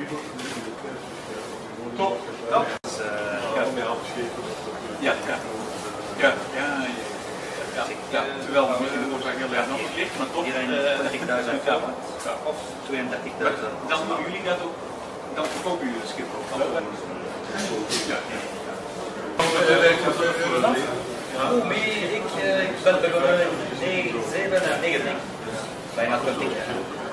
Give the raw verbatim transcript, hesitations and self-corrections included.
Top. Dat is, uh, ja. Ja, ja. Ja, ja, ja, ja. Terwijl het misschien de oorzaak heel erg nog ligt, maar toch. drieëndertigduizend of tweeëndertigduizend. Dan doen jullie dat ook, dan verkopen jullie het schip ook. Ja. Hoe mee? Ik, uh, ik ben begonnen in zeven en negentig, bijna twintig jaar.